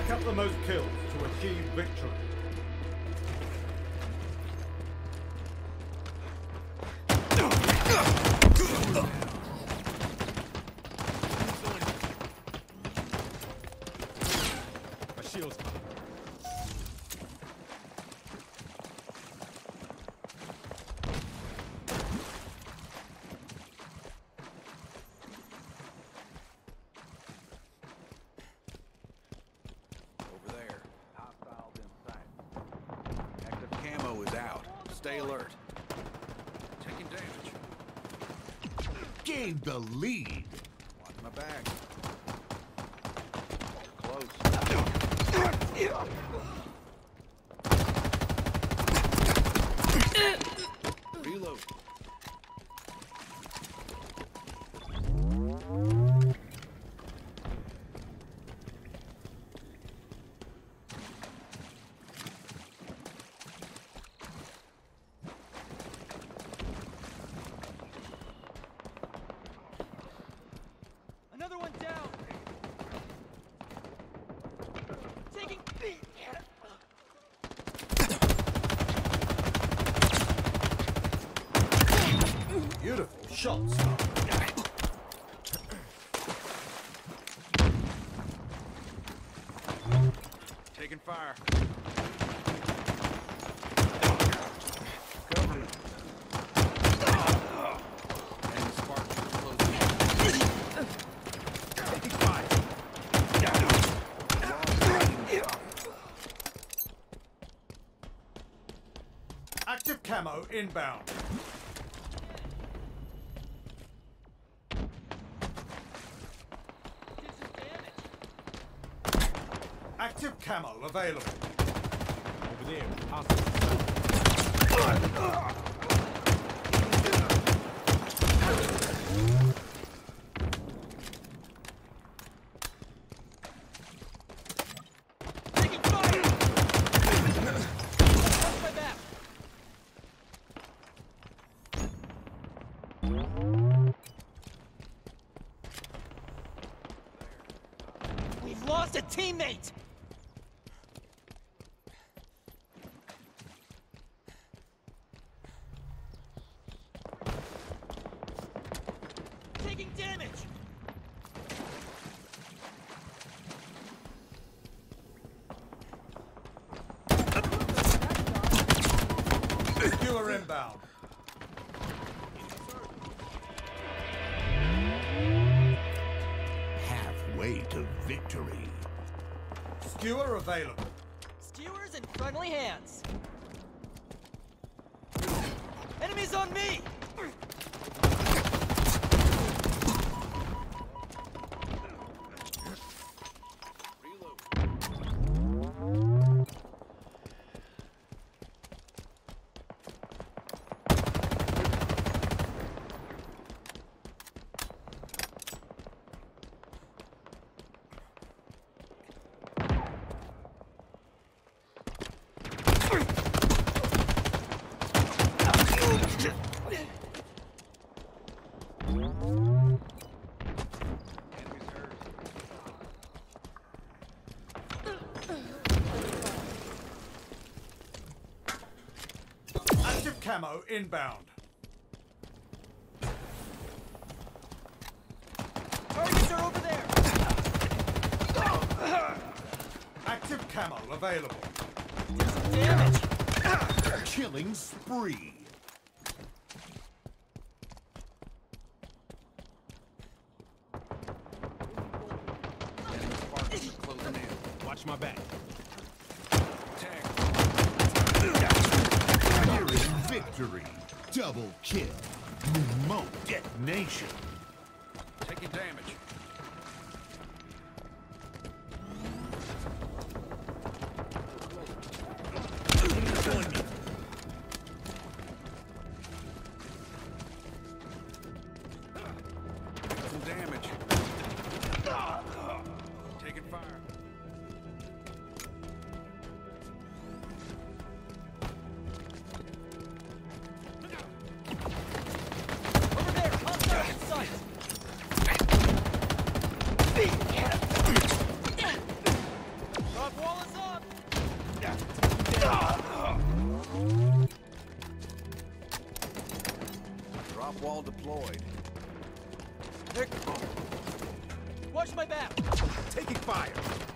Rack up the most kills to achieve victory. My shield's coming. Stay alert. Taking damage. Gained the lead. Watch my back. Close. Reload. Another one down. Taking. Beautiful shots. Taking fire. Cover me. And Spartans are closing in. Taking fire. Active camo inbound. Did some damage. Active camo available. Over there. Hostile. Taking fire. Watch my back. We've lost a teammate. Taking damage. Skewer inbound. Halfway to victory. Skewer available. Skewers in friendly hands. Enemies on me. Active camo inbound. Targets are over there. Active camo available. Did some damage. Killing spree. Spartans are closing in. Watch my back. Tag. Nearing victory. Double kill. Remote detonation. Taking damage. Some damage. Taking fire. Over there. Hostile in sight. Op wall deployed. Watch my back! Taking fire.